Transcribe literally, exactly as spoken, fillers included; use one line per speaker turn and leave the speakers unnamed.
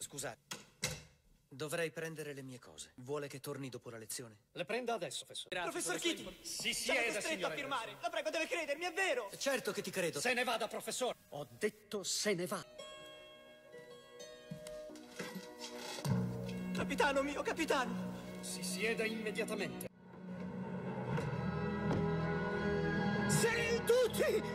Scusate. Dovrei prendere le mie cose. Vuole che torni dopo la lezione?
Le prenda adesso, professore.
Grazie, professor Kitty!
Si
Siamo
sieda,
costretto
signore.
a firmare! La prego, deve credermi, è vero!
Certo che ti credo.
Se ne vada, professore. Ho detto se ne va.
Capitano mio, capitano!
Si sieda immediatamente.
Sì, tutti!